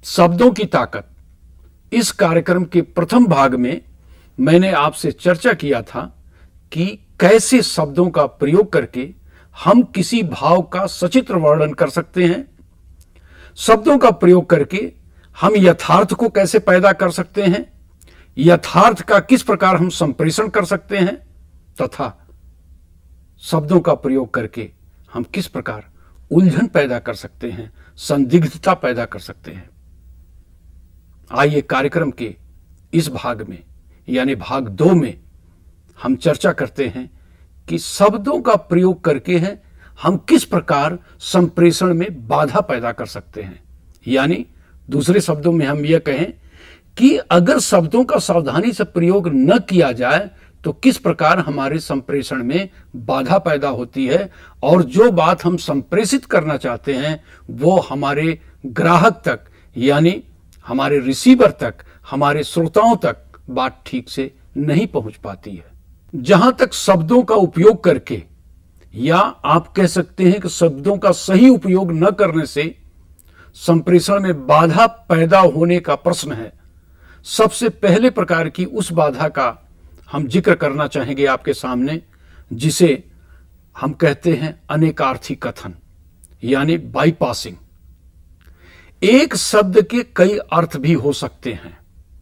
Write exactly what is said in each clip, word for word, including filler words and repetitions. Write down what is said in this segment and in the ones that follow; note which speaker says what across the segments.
Speaker 1: शब्दों की ताकत, इस कार्यक्रम के प्रथम भाग में मैंने आपसे चर्चा किया था कि कैसे शब्दों का प्रयोग करके हम किसी भाव का सचित्र वर्णन कर सकते हैं, शब्दों का प्रयोग करके हम यथार्थ को कैसे पैदा कर सकते हैं, यथार्थ का किस प्रकार हम संप्रेषण कर सकते हैं, तथा शब्दों का प्रयोग करके हम किस प्रकार उलझन पैदा कर सकते हैं, संदिग्धता पैदा कर सकते हैं। आइए कार्यक्रम के इस भाग में यानी भाग दो में हम चर्चा करते हैं कि शब्दों का प्रयोग करके हैं हम किस प्रकार संप्रेषण में बाधा पैदा कर सकते हैं। यानी दूसरे शब्दों में हम यह कहें कि अगर शब्दों का सावधानी से प्रयोग न किया जाए तो किस प्रकार हमारे संप्रेषण में बाधा पैदा होती है और जो बात हम संप्रेषित करना चाहते हैं वो हमारे ग्राहक तक यानी हमारे रिसीवर तक, हमारे श्रोताओं तक बात ठीक से नहीं पहुंच पाती है। जहां तक शब्दों का उपयोग करके या आप कह सकते हैं कि शब्दों का सही उपयोग न करने से संप्रेषण में बाधा पैदा होने का प्रश्न है, सबसे पहले प्रकार की उस बाधा का हम जिक्र करना चाहेंगे आपके सामने, जिसे हम कहते हैं अनेकार्थी कथन यानी बाईपासिंग। एक शब्द के कई अर्थ भी हो सकते हैं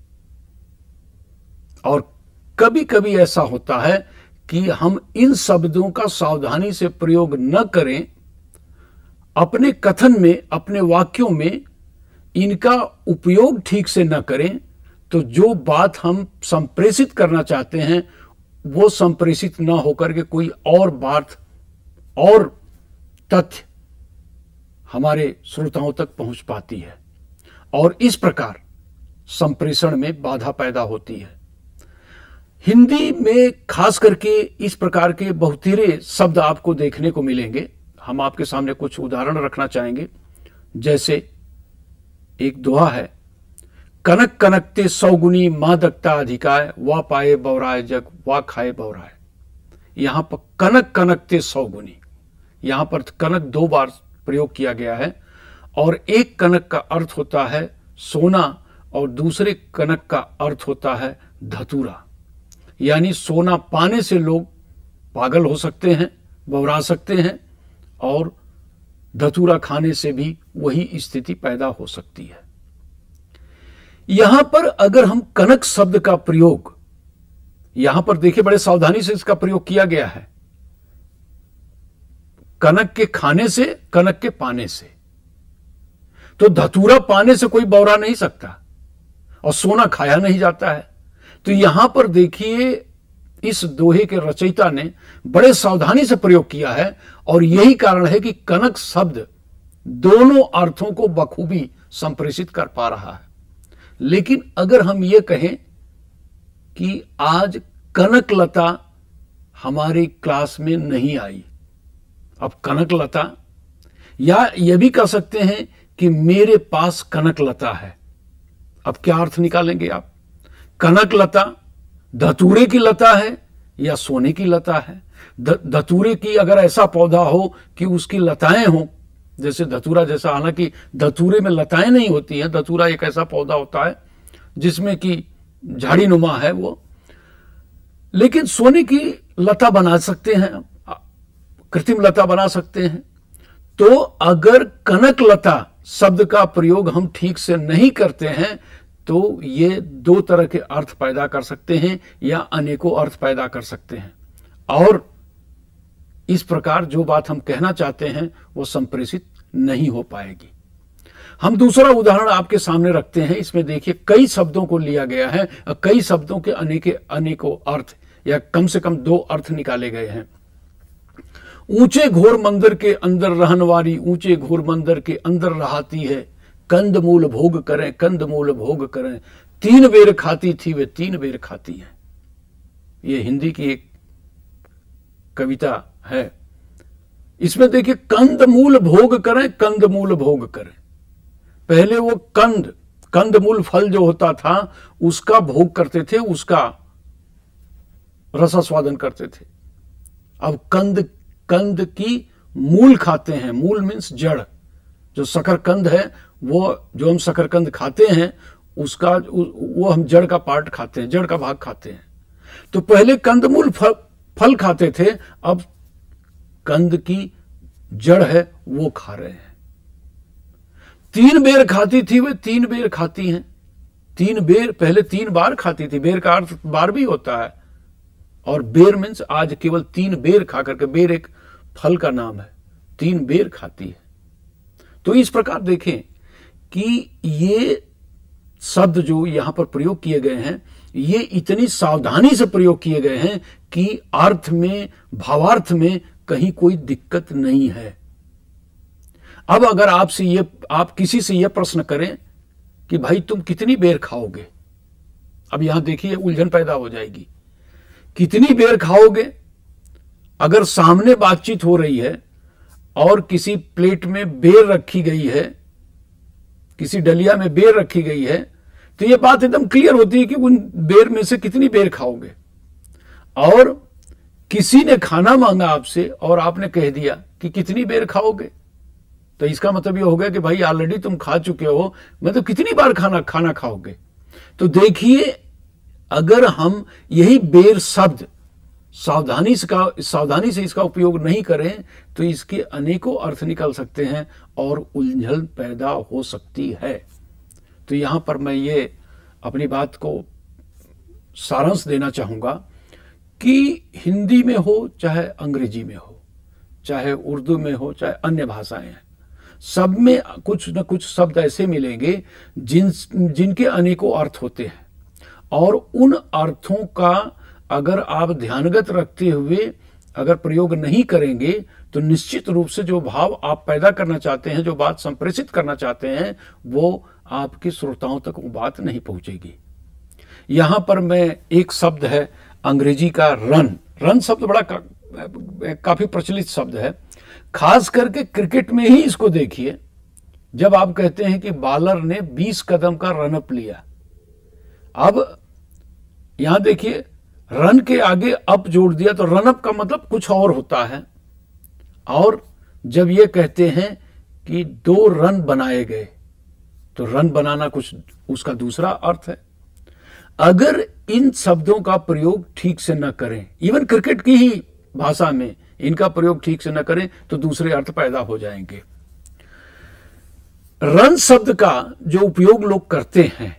Speaker 1: और कभी कभी ऐसा होता है कि हम इन शब्दों का सावधानी से प्रयोग न करें, अपने कथन में, अपने वाक्यों में इनका उपयोग ठीक से न करें, तो जो बात हम संप्रेषित करना चाहते हैं वो संप्रेषित न होकर के कोई और बात और तथ्य हमारे श्रोताओं तक पहुंच पाती है और इस प्रकार संप्रेषण में बाधा पैदा होती है। हिंदी में खास करके इस प्रकार के बहुतेरे शब्द आपको देखने को मिलेंगे। हम आपके सामने कुछ उदाहरण रखना चाहेंगे। जैसे एक दोहा है, कनक कनकते सौगुनी मां दक्ता अधिकाय, वा पाए बौराय जग, वा खाए बौराय। यहां पर कनक कनकते सौगुनी, यहां पर कनक दो बार प्रयोग किया गया है और एक कनक का अर्थ होता है सोना और दूसरे कनक का अर्थ होता है धतूरा। यानी सोना पाने से लोग पागल हो सकते हैं, बौरा सकते हैं और धतूरा खाने से भी वही स्थिति पैदा हो सकती है। यहां पर अगर हम कनक शब्द का प्रयोग, यहां पर देखिए बड़े सावधानी से इसका प्रयोग किया गया है, कनक के खाने से, कनक के पाने से। तो धतूरा पाने से कोई बौरा नहीं सकता और सोना खाया नहीं जाता है। तो यहां पर देखिए इस दोहे के रचयिता ने बड़े सावधानी से प्रयोग किया है और यही कारण है कि कनक शब्द दोनों अर्थों को बखूबी संप्रेषित कर पा रहा है। लेकिन अगर हम ये कहें कि आज कनक लता हमारी क्लास में नहीं आई, अब कनक लता, या यह भी कह सकते हैं कि मेरे पास कनक लता है, अब क्या अर्थ निकालेंगे आप? कनक लता धतूरे की लता है या सोने की लता है? धतूरे की अगर ऐसा पौधा हो कि उसकी लताएं हों, जैसे धतूरा जैसा, हालांकि धतूरे में लताएं नहीं होती हैं, धतूरा एक ऐसा पौधा होता है जिसमें कि झाड़ी नुमा है वो, लेकिन सोने की लता बना सकते हैं, कृत्रिम लता बना सकते हैं। तो अगर कनक लता शब्द का प्रयोग हम ठीक से नहीं करते हैं तो ये दो तरह के अर्थ पैदा कर सकते हैं या अनेकों अर्थ पैदा कर सकते हैं और इस प्रकार जो बात हम कहना चाहते हैं वो संप्रेषित नहीं हो पाएगी। हम दूसरा उदाहरण आपके सामने रखते हैं। इसमें देखिए कई शब्दों को लिया गया है और कई शब्दों के अनेके अनेकों अर्थ या कम से कम दो अर्थ निकाले गए हैं। ऊंचे घोर मंदिर के अंदर रहनवारी, ऊंचे घोर मंदिर के अंदर रहाती है, कंद मूल भोग करें, कंद मूल भोग करें, तीन बेर खाती थी वे तीन बेर खाती हैं। ये हिंदी की एक कविता है। इसमें देखिए कंद मूल भोग करें, कंद मूल भोग करें। पहले वो कंद कंद मूल फल जो होता था उसका भोग करते थे, उसका रसास्वादन करते थे। अब कंद कंद की मूल खाते हैं। मूल मीन्स जड़, जो शकरकंद है, वो जो हम शकरकंद खाते हैं उसका वो हम जड़ का पार्ट खाते हैं, जड़ का भाग खाते हैं। तो पहले कंदमूल फल, फल खाते थे, अब कंद की जड़ है वो खा रहे हैं। तीन बेर खाती थी वे तीन बेर खाती हैं। तीन बेर, पहले तीन बार खाती थी, बेर का अर्थ बार भी होता है, और बेर मीन्स आज केवल तीन बेर खा करके, बेर एक फल का नाम है, तीन बेर खाती है। तो इस प्रकार देखें कि ये शब्द जो यहां पर प्रयोग किए गए हैं, ये इतनी सावधानी से प्रयोग किए गए हैं कि अर्थ में, भावार्थ में कहीं कोई दिक्कत नहीं है। अब अगर आपसे ये, आप किसी से यह प्रश्न करें कि भाई तुम कितनी बेर खाओगे, अब यहां देखिए उलझन पैदा हो जाएगी। कितनी बेर खाओगे? अगर सामने बातचीत हो रही है और किसी प्लेट में बेर रखी गई है, किसी डलिया में बेर रखी गई है, तो यह बात एकदम क्लियर होती है कि उन बेर में से कितनी बेर खाओगे। और किसी ने खाना मांगा आपसे और आपने कह दिया कि कितनी बेर खाओगे, तो इसका मतलब यह हो गया कि भाई ऑलरेडी तुम खा चुके हो, मतलब कितनी बार खाना खाना खाओगे। तो देखिए, अगर हम यही बेर शब्द सावधानी से का सावधानी से इसका उपयोग नहीं करें तो इसके अनेकों अर्थ निकल सकते हैं और उलझन पैदा हो सकती है। तो यहां पर मैं ये अपनी बात को सारांश देना चाहूंगा कि हिंदी में हो चाहे अंग्रेजी में हो, चाहे उर्दू में हो चाहे अन्य भाषाएं हैं, सब में कुछ न कुछ शब्द ऐसे मिलेंगे जिन जिनके अनेकों अर्थ होते हैं, और उन अर्थों का अगर आप ध्यानगत रखते हुए अगर प्रयोग नहीं करेंगे तो निश्चित रूप से जो भाव आप पैदा करना चाहते हैं, जो बात संप्रेषित करना चाहते हैं, वो आपके श्रोताओं तक वो बात नहीं पहुंचेगी। यहां पर मैं एक शब्द है अंग्रेजी का रन, रन शब्द बड़ा का, काफी प्रचलित शब्द है, खास करके क्रिकेट में ही इसको देखिए। जब आप कहते हैं कि बॉलर ने बीस कदम का रनअप लिया, अब यहां देखिए रन के आगे अप जोड़ दिया तो रनअप का मतलब कुछ और होता है। और जब ये कहते हैं कि दो रन बनाए गए तो रन बनाना कुछ उसका दूसरा अर्थ है। अगर इन शब्दों का प्रयोग ठीक से न करें, इवन क्रिकेट की ही भाषा में इनका प्रयोग ठीक से न करें तो दूसरे अर्थ पैदा हो जाएंगे। रन शब्द का जो उपयोग लोग करते हैं,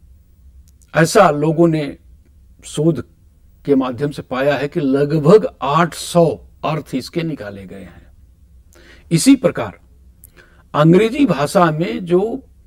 Speaker 1: ऐसा लोगों ने शोध के माध्यम से पाया है कि लगभग आठ सौ अर्थ इसके निकाले गए हैं। इसी प्रकार अंग्रेजी भाषा में जो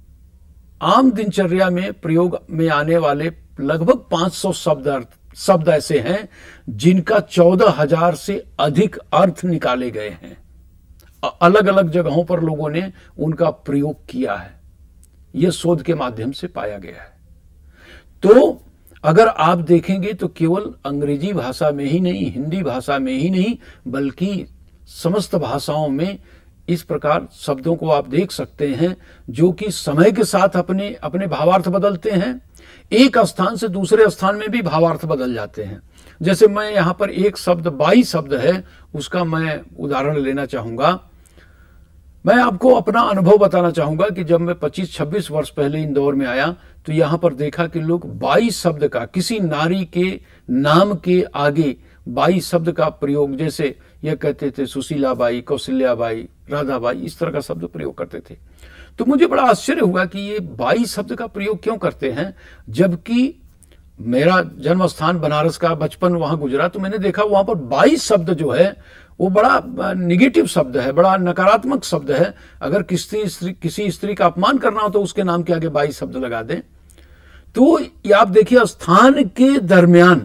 Speaker 1: आम दिनचर्या में प्रयोग में आने वाले लगभग पांच सौ शब्द अर्थ शब्द ऐसे हैं जिनका चौदह हजार से अधिक अर्थ निकाले गए हैं। अलग अलग जगहों पर लोगों ने उनका प्रयोग किया है, यह शोध के माध्यम से पाया गया है। तो अगर आप देखेंगे तो केवल अंग्रेजी भाषा में ही नहीं, हिंदी भाषा में ही नहीं, बल्कि समस्त भाषाओं में इस प्रकार शब्दों को आप देख सकते हैं जो कि समय के साथ अपने अपने भावार्थ बदलते हैं। एक स्थान से दूसरे स्थान में भी भावार्थ बदल जाते हैं। जैसे मैं यहाँ पर एक शब्द, बाई शब्द है, उसका मैं उदाहरण लेना चाहूंगा। मैं आपको अपना अनुभव बताना चाहूंगा कि जब मैं पच्चीस छब्बीस वर्ष पहले इंदौर में आया तो यहाँ पर देखा कि लोग बाई शब्द का, किसी नारी के नाम के आगे बाई शब्द का प्रयोग, जैसे यह कहते थे सुशीला बाई, कौशल्या बाई, राधा बाई, इस तरह का शब्द प्रयोग करते थे। तो मुझे बड़ा आश्चर्य हुआ कि ये बाई शब्द का प्रयोग क्यों करते हैं, जबकि मेरा जन्म स्थान बनारस का, बचपन वहां गुजरा, तो मैंने देखा वहां पर बाई शब्द जो है वो बड़ा निगेटिव शब्द है, बड़ा नकारात्मक शब्द है। अगर किसी स्त्री किसी स्त्री का अपमान करना हो तो उसके नाम के आगे बाई शब्द लगा दें। तो ये आप देखिए स्थान के दरमियान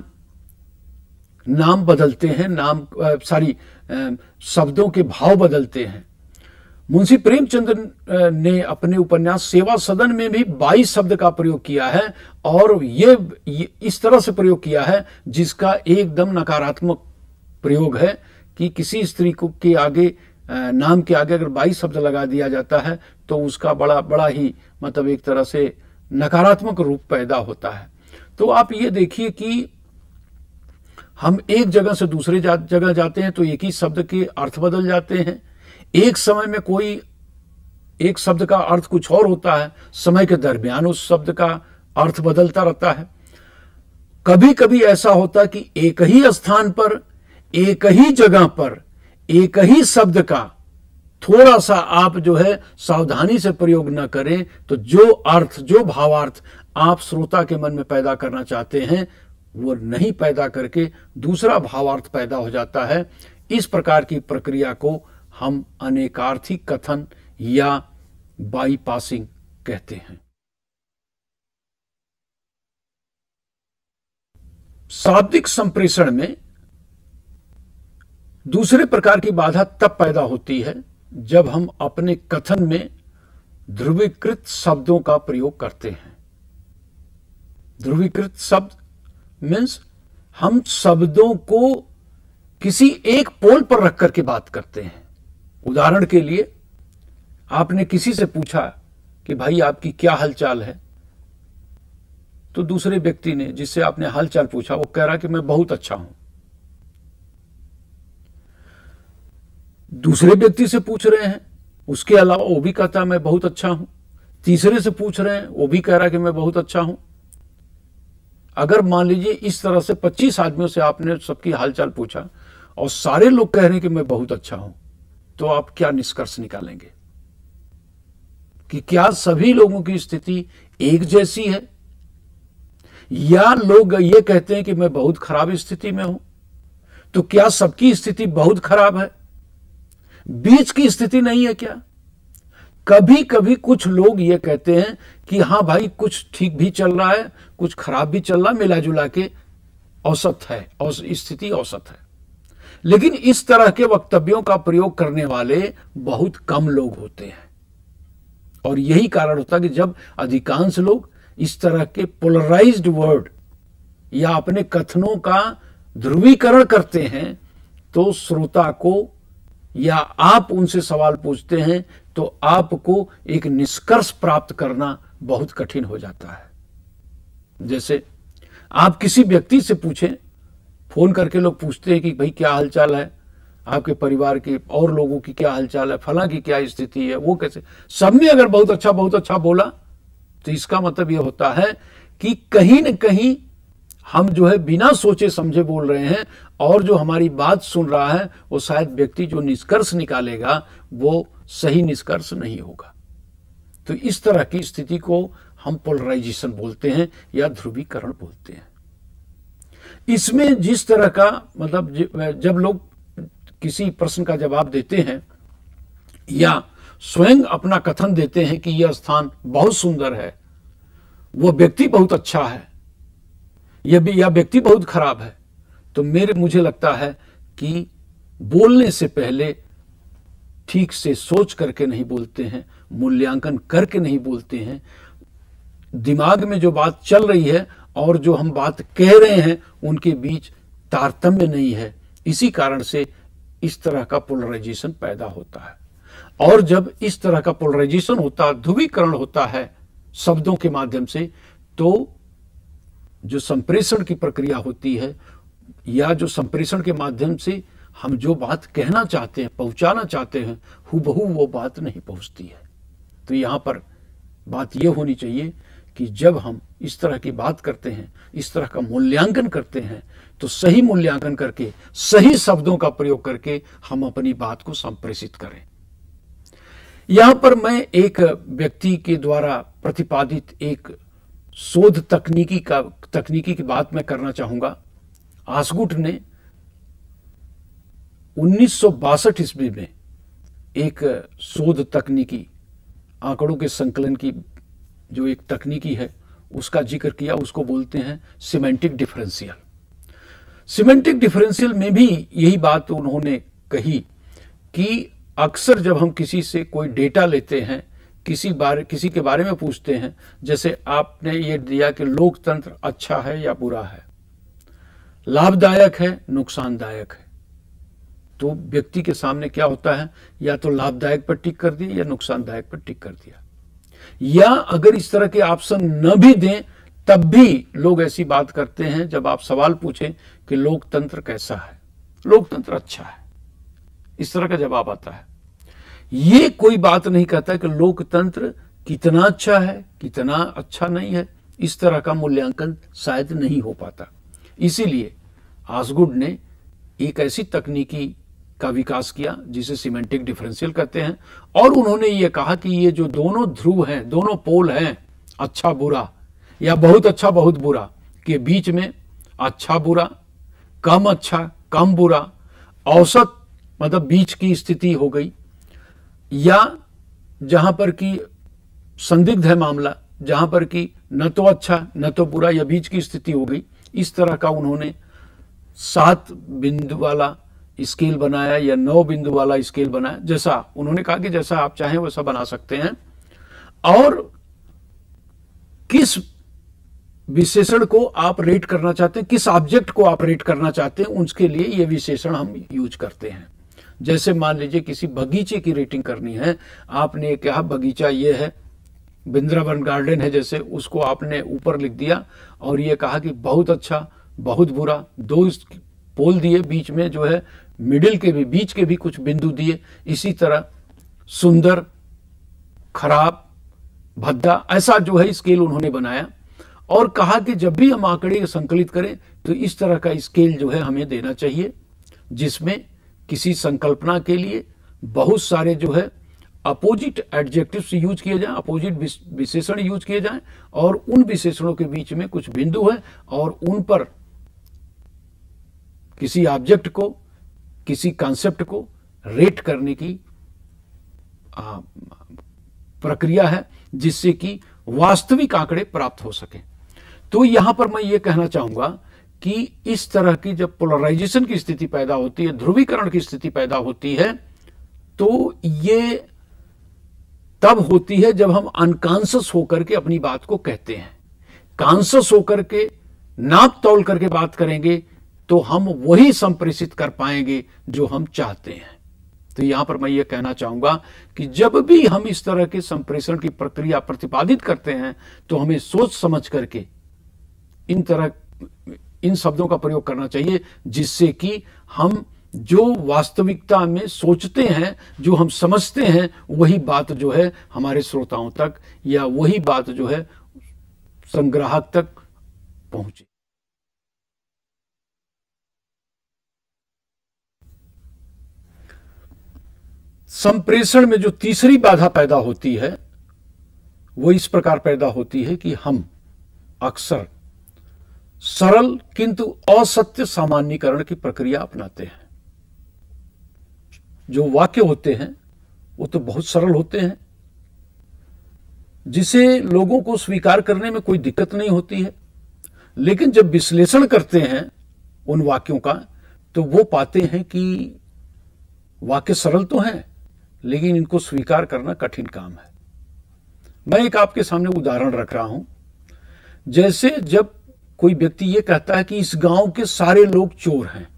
Speaker 1: नाम बदलते हैं, नाम सारी शब्दों के भाव बदलते हैं। मुंशी प्रेमचंद्र ने अपने उपन्यास सेवा सदन में भी बाई शब्द का प्रयोग किया है, और ये, ये इस तरह से प्रयोग किया है जिसका एकदम नकारात्मक प्रयोग है कि किसी स्त्री को के आगे, नाम के आगे अगर बाई शब्द लगा दिया जाता है तो उसका बड़ा बड़ा ही मतलब एक तरह से नकारात्मक रूप पैदा होता है। तो आप ये देखिए कि हम एक जगह से दूसरे जा, जगह जाते हैं तो एक ही शब्द के अर्थ बदल जाते हैं। एक समय में कोई एक शब्द का अर्थ कुछ और होता है, समय के दरमियान उस शब्द का अर्थ बदलता रहता है। कभी कभी ऐसा होता है कि एक ही स्थान पर, एक ही जगह पर, एक ही शब्द का थोड़ा सा आप जो है सावधानी से प्रयोग न करें तो जो अर्थ, जो भावार्थ आप श्रोता के मन में पैदा करना चाहते हैं वो नहीं पैदा करके दूसरा भावार्थ पैदा हो जाता है। इस प्रकार की प्रक्रिया को हम अनेकार्थी कथन या बाईपासिंग कहते हैं। शाब्दिक संप्रेषण में दूसरे प्रकार की बाधा तब पैदा होती है जब हम अपने कथन में ध्रुवीकृत शब्दों का प्रयोग करते हैं। ध्रुवीकृत शब्द मीन्स हम शब्दों को किसी एक पोल पर रख करके बात करते हैं। उदाहरण के लिए आपने किसी से पूछा कि भाई आपकी क्या हालचाल है, तो दूसरे व्यक्ति ने जिससे आपने हालचाल पूछा वो कह रहा कि मैं बहुत अच्छा हूं। दूसरे व्यक्ति से पूछ रहे हैं, उसके अलावा वो भी कहता है मैं बहुत अच्छा हूं। तीसरे से पूछ रहे हैं, वो भी कह रहा है कि मैं बहुत अच्छा हूं। अगर मान लीजिए इस तरह से पच्चीस आदमियों से आपने सबकी हालचाल पूछा और सारे लोग कह रहे हैं कि मैं बहुत अच्छा हूं, तो आप क्या निष्कर्ष निकालेंगे कि क्या सभी लोगों की स्थिति एक जैसी है, या लोग ये कहते हैं कि मैं बहुत खराब स्थिति में हूं? तो क्या सबकी स्थिति बहुत खराब है, बीच की स्थिति नहीं है क्या? कभी कभी कुछ लोग ये कहते हैं कि हाँ भाई कुछ ठीक भी चल रहा है, कुछ खराब भी चल रहा है, मिला जुला के औसत है, औस, स्थिति औसत है। लेकिन इस तरह के वक्तव्यों का प्रयोग करने वाले बहुत कम लोग होते हैं और यही कारण होता है कि जब अधिकांश लोग इस तरह के पोलराइज्ड वर्ड या अपने कथनों का ध्रुवीकरण करते हैं तो श्रोता को या आप उनसे सवाल पूछते हैं तो आपको एक निष्कर्ष प्राप्त करना बहुत कठिन हो जाता है। जैसे आप किसी व्यक्ति से पूछें, फोन करके लोग पूछते हैं कि भाई क्या हालचाल है, आपके परिवार के और लोगों की क्या हालचाल है, फला की क्या स्थिति है, वो कैसे, सबने अगर बहुत अच्छा बहुत अच्छा बोला तो इसका मतलब यह होता है कि कहीं न कहीं हम जो है बिना सोचे समझे बोल रहे हैं और जो हमारी बात सुन रहा है वो शायद व्यक्ति जो निष्कर्ष निकालेगा वो सही निष्कर्ष नहीं होगा। तो इस तरह की स्थिति को हम पोलराइजेशन बोलते हैं या ध्रुवीकरण बोलते हैं। इसमें जिस तरह का मतलब जब लोग किसी प्रश्न का जवाब देते हैं या स्वयं अपना कथन देते हैं कि यह स्थान बहुत सुंदर है, वो व्यक्ति बहुत अच्छा है, यह या व्यक्ति बहुत खराब है, तो मेरे मुझे लगता है कि बोलने से पहले ठीक से सोच करके नहीं बोलते हैं, मूल्यांकन करके नहीं बोलते हैं। दिमाग में जो बात चल रही है और जो हम बात कह रहे हैं उनके बीच तारतम्य नहीं है। इसी कारण से इस तरह का पोलराइजेशन पैदा होता है। और जब इस तरह का पोलराइजेशन होता है, ध्रुवीकरण होता है शब्दों के माध्यम से, तो जो संप्रेषण की प्रक्रिया होती है या जो संप्रेषण के माध्यम से हम जो बात कहना चाहते हैं, पहुंचाना चाहते हैं, हुबहू वो बात नहीं पहुंचती है। तो यहां पर बात यह होनी चाहिए कि जब हम इस तरह की बात करते हैं, इस तरह का मूल्यांकन करते हैं, तो सही मूल्यांकन करके सही शब्दों का प्रयोग करके हम अपनी बात को संप्रेषित करें। यहां पर मैं एक व्यक्ति के द्वारा प्रतिपादित एक शोध तकनीकी का तकनीकी की बात मैं करना चाहूंगा। आसगुट ने उन्नीस सौ बासठ ईस्वी में एक शोध तकनीकी, आंकड़ों के संकलन की जो एक तकनीकी है उसका जिक्र किया। उसको बोलते हैं सिमेंटिक डिफरेंशियल। सिमेंटिक डिफरेंशियल में भी यही बात उन्होंने कही कि अक्सर जब हम किसी से कोई डेटा लेते हैं, किसी बारे किसी के बारे में पूछते हैं, जैसे आपने ये दिया कि लोकतंत्र अच्छा है या बुरा है, लाभदायक है, नुकसानदायक है, तो व्यक्ति के सामने क्या होता है, या तो लाभदायक पर टिक कर दिया या नुकसानदायक पर टिक कर दिया। या अगर इस तरह के ऑप्शन न भी दें तब भी लोग ऐसी बात करते हैं, जब आप सवाल पूछें कि लोकतंत्र कैसा है, लोकतंत्र अच्छा है, इस तरह का जवाब आता है। ये कोई बात नहीं कहता कि लोकतंत्र कितना अच्छा है, कितना अच्छा नहीं है। इस तरह का मूल्यांकन शायद नहीं हो पाता। इसीलिए ऑसगुड ने एक ऐसी तकनीकी का विकास किया जिसे सिमेंटिक डिफरेंशियल कहते हैं, और उन्होंने ये कहा कि ये जो दोनों ध्रुव हैं, दोनों पोल हैं, अच्छा बुरा या बहुत अच्छा बहुत बुरा, के बीच में अच्छा बुरा, कम अच्छा कम बुरा, औसत मतलब बीच की स्थिति हो गई, या जहां पर कि संदिग्ध है मामला, जहां पर कि न तो अच्छा न तो बुरा या बीच की स्थिति हो गई। इस तरह का उन्होंने सात बिंदु वाला स्केल बनाया या नौ बिंदु वाला स्केल बनाया। जैसा उन्होंने कहा कि जैसा आप चाहें वैसा बना सकते हैं, और किस विशेषण को आप रेट करना चाहते हैं, किस ऑब्जेक्ट को आप रेट करना चाहते हैं, उसके लिए ये विशेषण हम यूज करते हैं। जैसे मान लीजिए किसी बगीचे की रेटिंग करनी है, आपने कहा बगीचा ये है, वृंदावन गार्डन है जैसे, उसको आपने ऊपर लिख दिया और ये कहा कि बहुत अच्छा बहुत बुरा, दो पोल दिए, बीच में जो है मिडिल के भी, बीच के भी कुछ बिंदु दिए, इसी तरह सुंदर खराब भद्दा, ऐसा जो है स्केल उन्होंने बनाया, और कहा कि जब भी हम आंकड़े संकलित करें तो इस तरह का स्केल जो है हमें देना चाहिए, जिसमें किसी संकल्पना के लिए बहुत सारे जो है अपोजिट एडजेक्टिव्स यूज किए जाएं, अपोजिट विशेषण यूज किए जाएं, और उन विशेषणों के बीच में कुछ बिंदु है और उन पर किसी ऑब्जेक्ट को, किसी कॉन्सेप्ट को रेट करने की आ, प्रक्रिया है, जिससे कि वास्तविक आंकड़े प्राप्त हो सके। तो यहां पर मैं ये कहना चाहूंगा कि इस तरह की जब पोलराइजेशन की स्थिति पैदा होती है, ध्रुवीकरण की स्थिति पैदा होती है, तो ये तब होती है जब हम अनकॉन्शियस होकर के अपनी बात को कहते हैं। कॉन्शियस होकर के नाप तौल करके बात करेंगे तो हम वही संप्रेषित कर पाएंगे जो हम चाहते हैं। तो यहां पर मैं ये कहना चाहूंगा कि जब भी हम इस तरह के संप्रेषण की प्रक्रिया प्रतिपादित करते हैं तो हमें सोच समझ करके इन तरह इन शब्दों का प्रयोग करना चाहिए, जिससे कि हम जो वास्तविकता में सोचते हैं, जो हम समझते हैं, वही बात जो है हमारे श्रोताओं तक या वही बात जो है संग्राहक तक पहुंचे। संप्रेषण में जो तीसरी बाधा पैदा होती है वो इस प्रकार पैदा होती है कि हम अक्सर सरल किंतु असत्य सामान्यीकरण की प्रक्रिया अपनाते हैं। जो वाक्य होते हैं वो तो बहुत सरल होते हैं, जिसे लोगों को स्वीकार करने में कोई दिक्कत नहीं होती है, लेकिन जब विश्लेषण करते हैं उन वाक्यों का तो वो पाते हैं कि वाक्य सरल तो हैं लेकिन इनको स्वीकार करना कठिन काम है। मैं एक आपके सामने उदाहरण रख रहा हूं। जैसे जब कोई व्यक्ति ये कहता है कि इस गांव के सारे लोग चोर हैं।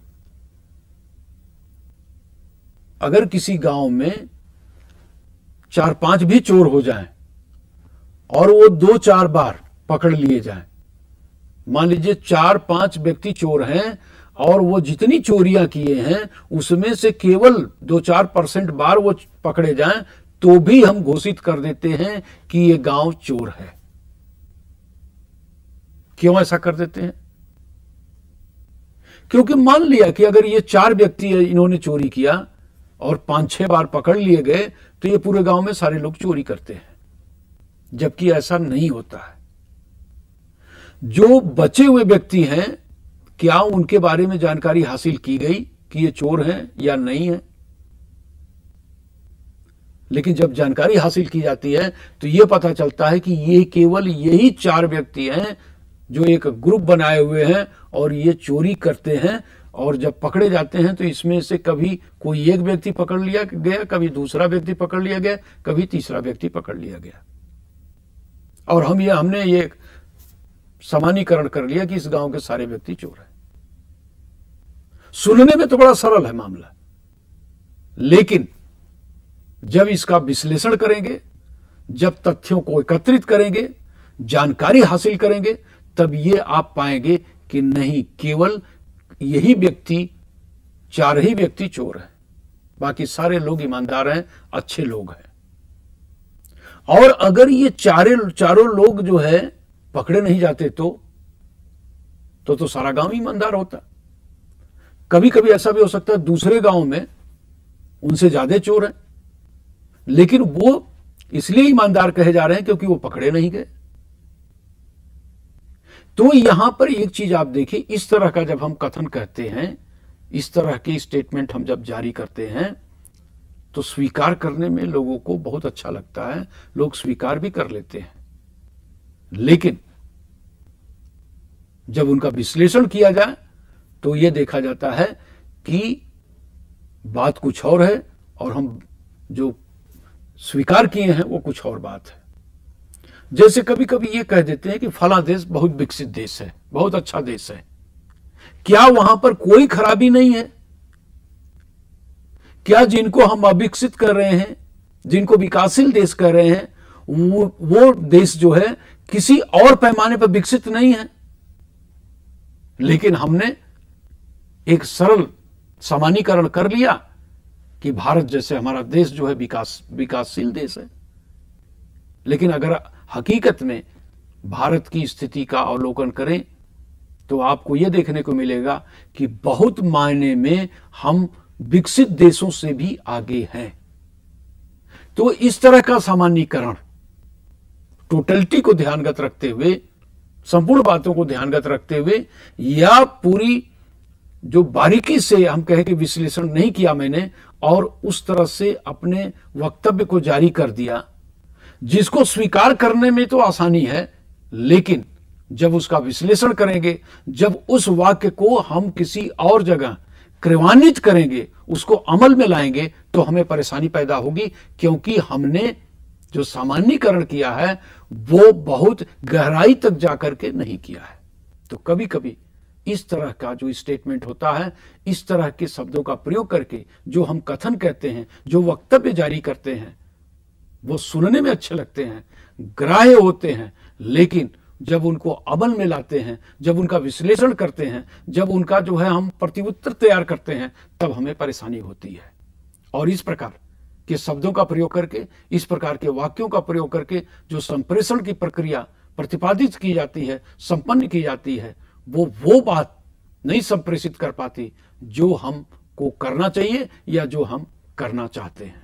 Speaker 1: अगर किसी गांव में चार पांच भी चोर हो जाएं और वो दो चार बार पकड़ लिए जाएं, मान लीजिए चार पांच व्यक्ति चोर हैं और वो जितनी चोरियां किए हैं उसमें से केवल दो चार परसेंट बार वो पकड़े जाएं, तो भी हम घोषित कर देते हैं कि ये गांव चोर है। क्यों ऐसा कर देते हैं? क्योंकि मान लिया कि अगर ये चार व्यक्ति इन्होंने चोरी किया और पांच छह बार पकड़ लिए गए तो ये पूरे गांव में सारे लोग चोरी करते हैं, जबकि ऐसा नहीं होता है। जो बचे हुए व्यक्ति हैं, क्या उनके बारे में जानकारी हासिल की गई कि ये चोर हैं या नहीं है? लेकिन जब जानकारी हासिल की जाती है तो यह पता चलता है कि ये केवल यही चार व्यक्ति हैं जो एक ग्रुप बनाए हुए हैं और ये चोरी करते हैं, और जब पकड़े जाते हैं तो इसमें से कभी कोई एक व्यक्ति पकड़ लिया गया, कभी दूसरा व्यक्ति पकड़ लिया गया, कभी तीसरा व्यक्ति पकड़ लिया गया, और हम ये हमने ये सामान्यीकरण कर लिया कि इस गांव के सारे व्यक्ति चोर हैं। सुनने में तो बड़ा सरल है मामला, लेकिन जब इसका विश्लेषण करेंगे, जब तथ्यों को एकत्रित करेंगे, जानकारी हासिल करेंगे, तब ये आप पाएंगे कि नहीं, केवल यही व्यक्ति, चार ही व्यक्ति चोर हैं। बाकी सारे लोग ईमानदार हैं, अच्छे लोग हैं। और अगर ये चारे चारों लोग जो है पकड़े नहीं जाते तो तो, तो सारा गांव ईमानदार होता। कभी कभी ऐसा भी हो सकता है दूसरे गांव में उनसे ज्यादा चोर हैं, लेकिन वो इसलिए ईमानदार कहे जा रहे हैं क्योंकि वो पकड़े नहीं गए। तो यहां पर एक चीज आप देखिए, इस तरह का जब हम कथन कहते हैं, इस तरह के स्टेटमेंट हम जब जारी करते हैं तो स्वीकार करने में लोगों को बहुत अच्छा लगता है, लोग स्वीकार भी कर लेते हैं। लेकिन जब उनका विश्लेषण किया जाए तो यह देखा जाता है कि बात कुछ और है और हम जो स्वीकार किए हैं वो कुछ और बात है। जैसे कभी कभी ये कह देते हैं कि फला देश बहुत विकसित देश है, बहुत अच्छा देश है। क्या वहां पर कोई खराबी नहीं है? क्या जिनको हम अविकसित कर रहे हैं, जिनको विकासशील देश कह रहे हैं, वो, वो देश जो है किसी और पैमाने पर विकसित नहीं है? लेकिन हमने एक सरल सामान्यीकरण कर लिया कि भारत जैसे हमारा देश जो है विकास विकासशील देश है। लेकिन अगर हकीकत में भारत की स्थिति का अवलोकन करें तो आपको यह देखने को मिलेगा कि बहुत मायने में हम विकसित देशों से भी आगे हैं। तो इस तरह का सामान्यीकरण टोटलिटी को ध्यानगत रखते हुए, संपूर्ण बातों को ध्यानगत रखते हुए, या पूरी जो बारीकी से हम कहे कि विश्लेषण नहीं किया मैंने और उस तरह से अपने वक्तव्य को जारी कर दिया, जिसको स्वीकार करने में तो आसानी है, लेकिन जब उसका विश्लेषण करेंगे, जब उस वाक्य को हम किसी और जगह क्रियान्वित करेंगे, उसको अमल में लाएंगे, तो हमें परेशानी पैदा होगी, क्योंकि हमने जो सामान्यीकरण किया है वो बहुत गहराई तक जाकर के नहीं किया है। तो कभी कभी इस तरह का जो स्टेटमेंट होता है, इस तरह के शब्दों का प्रयोग करके जो हम कथन कहते हैं, जो वक्तव्य जारी करते हैं, वो सुनने में अच्छे लगते हैं, ग्राह्य होते हैं, लेकिन जब उनको अमल में लाते हैं, जब उनका विश्लेषण करते हैं, जब उनका जो है हम प्रत्युत्तर तैयार करते हैं, तब हमें परेशानी होती है। और इस प्रकार के शब्दों का प्रयोग करके, इस प्रकार के वाक्यों का प्रयोग करके जो संप्रेषण की प्रक्रिया प्रतिपादित की जाती है, संपन्न की जाती है, वो वो बात नहीं संप्रेषित कर पाती जो हमको करना चाहिए या जो हम करना चाहते हैं।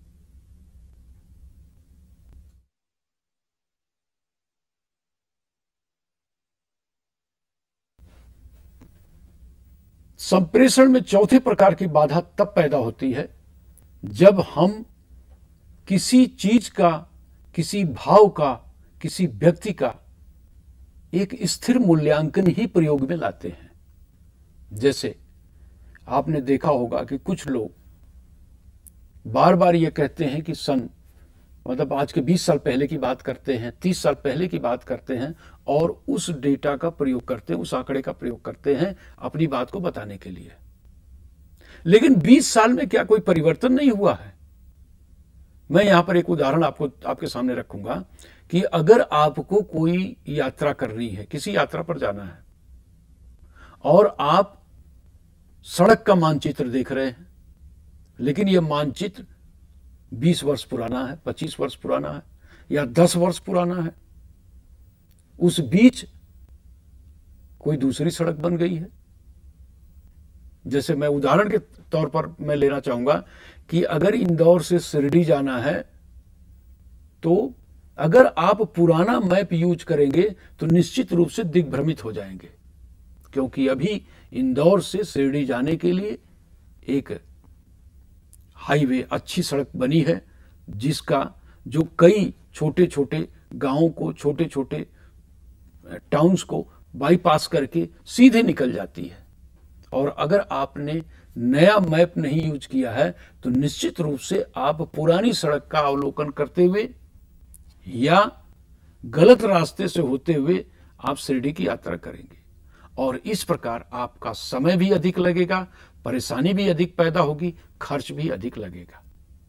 Speaker 1: संप्रेषण में चौथे प्रकार की बाधा तब पैदा होती है जब हम किसी चीज का, किसी भाव का, किसी व्यक्ति का एक स्थिर मूल्यांकन ही प्रयोग में लाते हैं। जैसे आपने देखा होगा कि कुछ लोग बार बार ये कहते हैं कि सन मतलब आज के बीस साल पहले की बात करते हैं, तीस साल पहले की बात करते हैं और उस डेटा का प्रयोग करते हैं, उस आंकड़े का प्रयोग करते हैं अपनी बात को बताने के लिए। लेकिन बीस साल में क्या कोई परिवर्तन नहीं हुआ है? मैं यहां पर एक उदाहरण आपको आपके सामने रखूंगा कि अगर आपको कोई यात्रा करनी है, किसी यात्रा पर जाना है और आप सड़क का मानचित्र देख रहे हैं, लेकिन यह मानचित्र बीस वर्ष पुराना है, पच्चीस वर्ष पुराना है या दस वर्ष पुराना है, उस बीच कोई दूसरी सड़क बन गई है। जैसे मैं उदाहरण के तौर पर मैं लेना चाहूंगा कि अगर इंदौर से शिरडी जाना है तो अगर आप पुराना मैप यूज करेंगे तो निश्चित रूप से दिग्भ्रमित हो जाएंगे, क्योंकि अभी इंदौर से शिरडी जाने के लिए एक हाईवे, अच्छी सड़क बनी है, जिसका जो कई छोटे छोटे गांवों को, छोटे छोटे टाउन्स को बाईपास करके सीधे निकल जाती है। और अगर आपने नया मैप नहीं यूज किया है तो निश्चित रूप से आप पुरानी सड़क का अवलोकन करते हुए या गलत रास्ते से होते हुए आप शिरडी की यात्रा करेंगे, और इस प्रकार आपका समय भी अधिक लगेगा, परेशानी भी अधिक पैदा होगी, खर्च भी अधिक लगेगा।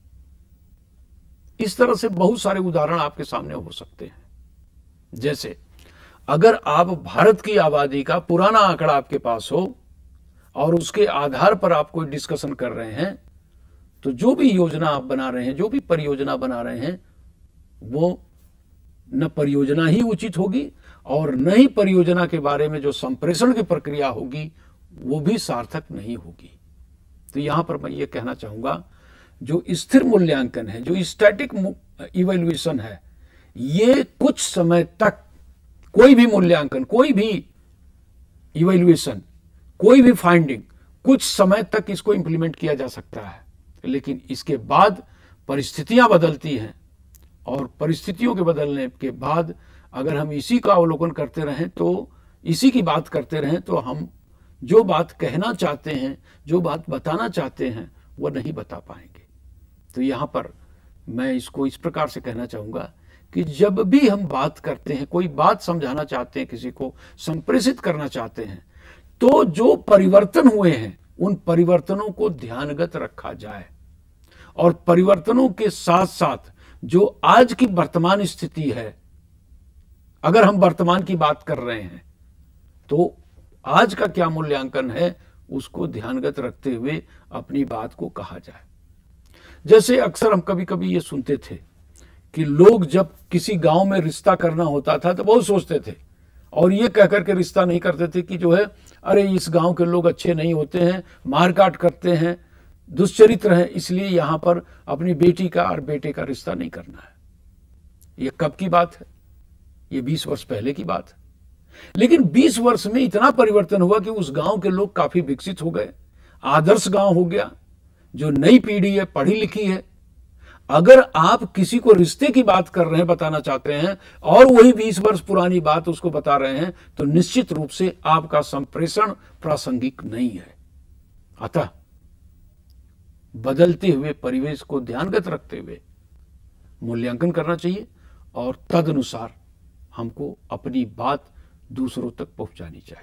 Speaker 1: इस तरह से बहुत सारे उदाहरण आपके सामने हो सकते हैं। जैसे अगर आप भारत की आबादी का पुराना आंकड़ा आपके पास हो और उसके आधार पर आप कोई डिस्कशन कर रहे हैं, तो जो भी योजना आप बना रहे हैं, जो भी परियोजना बना रहे हैं, वो न परियोजना ही उचित होगी और न ही परियोजना के बारे में जो संप्रेषण की प्रक्रिया होगी वो भी सार्थक नहीं होगी। तो यहां पर मैं ये कहना चाहूंगा, जो स्थिर मूल्यांकन है, जो स्टैटिक इवैल्यूएशन है, ये कुछ समय तक कोई भी मूल्यांकन, कोई भी इवैल्यूएशन, कोई भी फाइंडिंग कुछ समय तक इसको इंप्लीमेंट किया जा सकता है, लेकिन इसके बाद परिस्थितियां बदलती हैं और परिस्थितियों के बदलने के बाद अगर हम इसी का अवलोकन करते रहें, तो इसी की बात करते रहें, तो हम जो बात कहना चाहते हैं, जो बात बताना चाहते हैं, वह नहीं बता पाएंगे। तो यहां पर मैं इसको इस प्रकार से कहना चाहूंगा कि जब भी हम बात करते हैं, कोई बात समझाना चाहते हैं, किसी को संप्रेषित करना चाहते हैं, तो जो परिवर्तन हुए हैं उन परिवर्तनों को ध्यानगत रखा जाए और परिवर्तनों के साथ साथ जो आज की वर्तमान स्थिति है, अगर हम वर्तमान की बात कर रहे हैं तो आज का क्या मूल्यांकन है उसको ध्यानगत रखते हुए अपनी बात को कहा जाए। जैसे अक्सर हम कभी कभी ये सुनते थे कि लोग जब किसी गांव में रिश्ता करना होता था तो बहुत सोचते थे और ये कहकर के रिश्ता नहीं करते थे कि जो है, अरे इस गांव के लोग अच्छे नहीं होते हैं, मारकाट करते हैं, दुष्चरित्र हैं, इसलिए यहां पर अपनी बेटी का और बेटे का रिश्ता नहीं करना है। ये कब की बात है? ये बीस वर्ष पहले की बात है। लेकिन बीस वर्ष में इतना परिवर्तन हुआ कि उस गांव के लोग काफी विकसित हो गए, आदर्श गांव हो गया। जो नई पीढ़ी है, पढ़ी लिखी है, अगर आप किसी को रिश्ते की बात कर रहे हैं, बताना चाहते हैं, और वही बीस वर्ष पुरानी बात उसको बता रहे हैं, तो निश्चित रूप से आपका संप्रेषण प्रासंगिक नहीं है। अतः बदलते हुए परिवेश को ध्यानगत रखते हुए मूल्यांकन करना चाहिए और तदनुसार हमको अपनी बात दूसरों तक पहुंचानी चाहिए।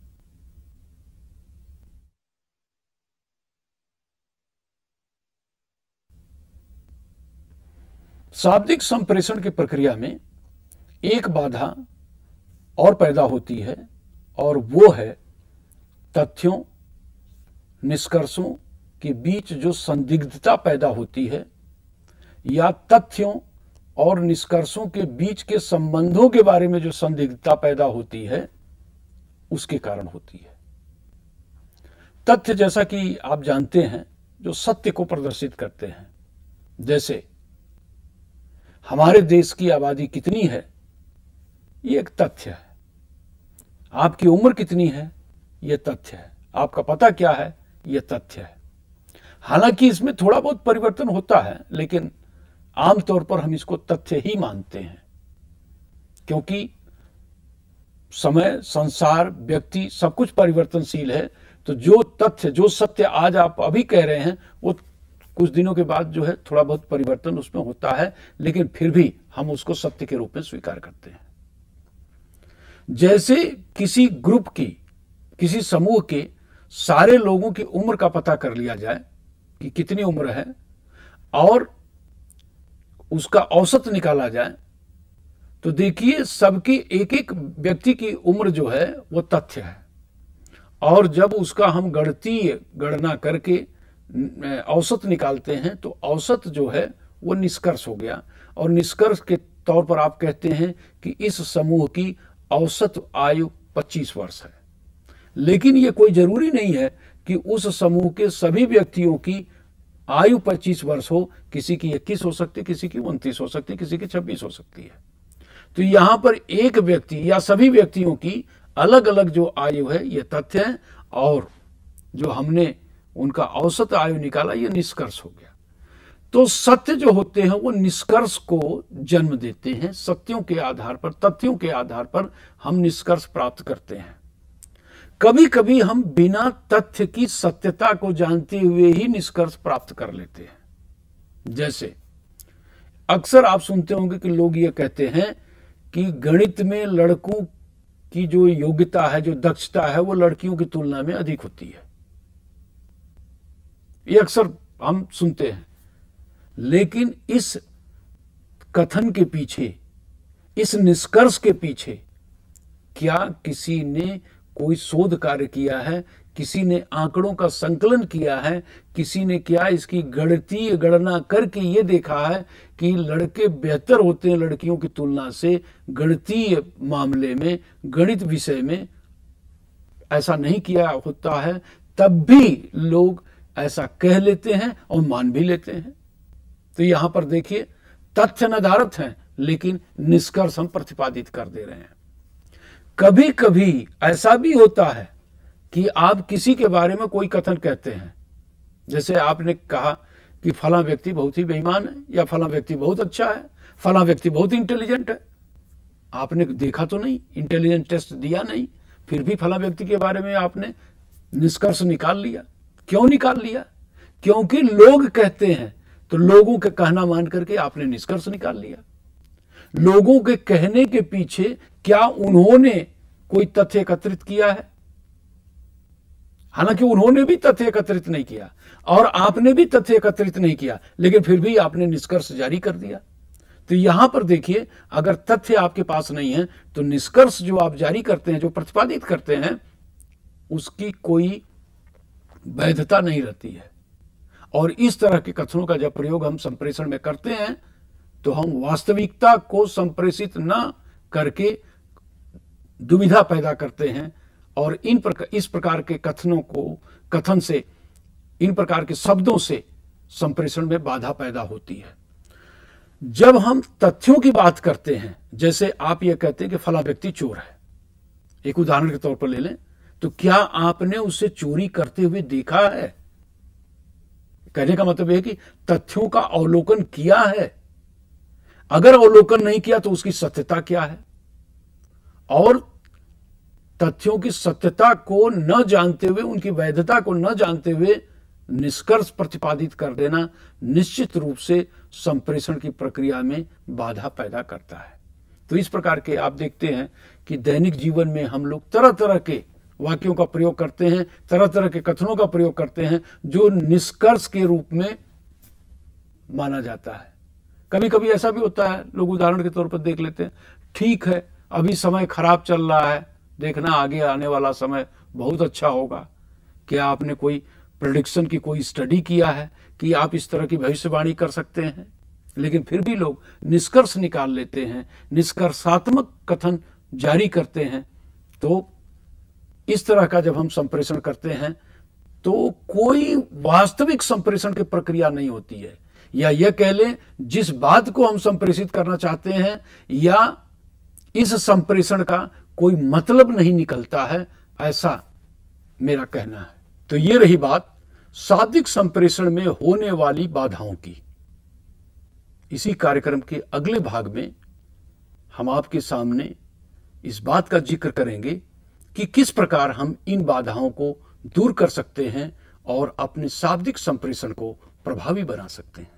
Speaker 1: शाब्दिक संप्रेषण की प्रक्रिया में एक बाधा और पैदा होती है और वो है तथ्यों, निष्कर्षों के बीच जो संदिग्धता पैदा होती है या तथ्यों और निष्कर्षों के बीच के संबंधों के बारे में जो संदिग्धता पैदा होती है, उसके कारण होती है। तथ्य, जैसा कि आप जानते हैं, जो सत्य को प्रदर्शित करते हैं। जैसे हमारे देश की आबादी कितनी है, ये एक तथ्य है। आपकी उम्र कितनी है, ये तथ्य है। आपका पता क्या है, ये तथ्य है। हालांकि इसमें थोड़ा बहुत परिवर्तन होता है, लेकिन आमतौर पर हम इसको तथ्य ही मानते हैं, क्योंकि समय, संसार, व्यक्ति सब कुछ परिवर्तनशील है। तो जो तथ्य, जो सत्य आज आप अभी कह रहे हैं, वो कुछ दिनों के बाद जो है थोड़ा बहुत परिवर्तन उसमें होता है, लेकिन फिर भी हम उसको सत्य के रूप में स्वीकार करते हैं। जैसे किसी ग्रुप की, किसी समूह के सारे लोगों की उम्र का पता कर लिया जाए कि कितनी उम्र है और उसका औसत निकाला जाए, तो देखिए सबकी एक एक व्यक्ति की उम्र जो है वो तथ्य है। और जब उसका हम गणतीय गणना करके औसत निकालते हैं तो औसत जो है वो निष्कर्ष हो गया। और निष्कर्ष के तौर पर आप कहते हैं कि इस समूह की औसत आयु पच्चीस वर्ष है। लेकिन ये कोई जरूरी नहीं है कि उस समूह के सभी व्यक्तियों की आयु पच्चीस वर्ष हो। किसी की इक्कीस हो सकती है, किसी की उनतीस हो सकती है, किसी की छब्बीस हो सकती है। तो यहां पर एक व्यक्ति या सभी व्यक्तियों की अलग अलग जो आयु है ये तथ्य है, और जो हमने उनका औसत आयु निकाला ये निष्कर्ष हो गया। तो सत्य जो होते हैं वो निष्कर्ष को जन्म देते हैं। सत्यों के आधार पर, तथ्यों के आधार पर हम निष्कर्ष प्राप्त करते हैं। कभी कभी हम बिना तथ्य की सत्यता को जानते हुए ही निष्कर्ष प्राप्त कर लेते हैं। जैसे अक्सर आप सुनते होंगे कि लोग ये कहते हैं कि गणित में लड़कों की जो योग्यता है, जो दक्षता है, वो लड़कियों की तुलना में अधिक होती है। ये अक्सर हम सुनते हैं। लेकिन इस कथन के पीछे, इस निष्कर्ष के पीछे क्या किसी ने कोई शोध कार्य किया है? किसी ने आंकड़ों का संकलन किया है, किसी ने क्या इसकी गणितीय गणना करके ये देखा है कि लड़के बेहतर होते हैं लड़कियों की तुलना से गणितीय मामले में, गणित विषय में। ऐसा नहीं किया होता है, तब भी लोग ऐसा कह लेते हैं और मान भी लेते हैं। तो यहां पर देखिए, तथ्य निर्धारित हैं लेकिन निष्कर्ष हम प्रतिपादित कर दे रहे हैं। कभी कभी ऐसा भी होता है कि आप किसी के बारे में कोई कथन कहते हैं, जैसे आपने कहा कि फला व्यक्ति बहुत ही बेईमान है, या फला व्यक्ति बहुत अच्छा है, फला व्यक्ति बहुत इंटेलिजेंट है। आपने देखा तो नहीं, इंटेलिजेंस टेस्ट दिया नहीं, फिर भी फला व्यक्ति के बारे में आपने निष्कर्ष निकाल लिया। क्यों निकाल लिया? क्योंकि लोग कहते हैं, तो लोगों के कहना मान करके आपने निष्कर्ष निकाल लिया। लोगों के कहने के पीछे क्या उन्होंने कोई तथ्य एकत्रित किया है? हालांकि उन्होंने भी तथ्य एकत्रित नहीं किया और आपने भी तथ्य एकत्रित नहीं किया, लेकिन फिर भी आपने निष्कर्ष जारी कर दिया। तो यहां पर देखिए, अगर तथ्य आपके पास नहीं है तो निष्कर्ष जो आप जारी करते हैं, जो प्रतिपादित करते हैं, उसकी कोई वैधता नहीं रहती है। और इस तरह के कथनों का जब प्रयोग हम संप्रेषण में करते हैं तो हम वास्तविकता को संप्रेषित न करके दुविधा पैदा करते हैं, और इन प्रकार इस प्रकार के कथनों को कथन से, इन प्रकार के शब्दों से संप्रेषण में बाधा पैदा होती है। जब हम तथ्यों की बात करते हैं, जैसे आप ये कहते हैं कि फला व्यक्ति चोर है, एक उदाहरण के तौर पर ले लें, तो क्या आपने उसे चोरी करते हुए देखा है? कहने का मतलब है कि तथ्यों का अवलोकन किया है। अगर अवलोकन नहीं किया तो उसकी सत्यता क्या है? और तथ्यों की सत्यता को न जानते हुए, उनकी वैधता को न जानते हुए निष्कर्ष प्रतिपादित कर देना निश्चित रूप से संप्रेषण की प्रक्रिया में बाधा पैदा करता है। तो इस प्रकार के आप देखते हैं कि दैनिक जीवन में हम लोग तरह तरह के वाक्यों का प्रयोग करते हैं, तरह तरह के कथनों का प्रयोग करते हैं जो निष्कर्ष के रूप में माना जाता है। कभी कभी ऐसा भी होता है, लोग उदाहरण के तौर पर देख लेते हैं, ठीक है अभी समय खराब चल रहा है, देखना आगे आने वाला समय बहुत अच्छा होगा। क्या आपने कोई प्रेडिक्शन की कोई स्टडी किया है कि आप इस तरह की भविष्यवाणी कर सकते हैं? लेकिन फिर भी लोग निष्कर्ष निकाल लेते हैं, निष्कर्षात्मक कथन जारी करते हैं। तो इस तरह का जब हम संप्रेषण करते हैं तो कोई वास्तविक संप्रेषण की प्रक्रिया नहीं होती है, या यह कह लें जिस बात को हम संप्रेषित करना चाहते हैं या इस संप्रेषण का कोई मतलब नहीं निकलता है, ऐसा मेरा कहना है। तो ये रही बात शाब्दिक संप्रेषण में होने वाली बाधाओं की। इसी कार्यक्रम के अगले भाग में हम आपके सामने इस बात का जिक्र करेंगे कि किस प्रकार हम इन बाधाओं को दूर कर सकते हैं और अपने शाब्दिक संप्रेषण को प्रभावी बना सकते हैं।